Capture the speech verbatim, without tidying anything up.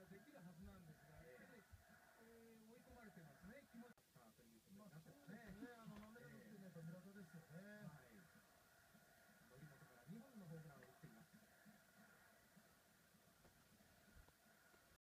できるはずなんですが、やっぱり、えー追い込まれてますね。気持ち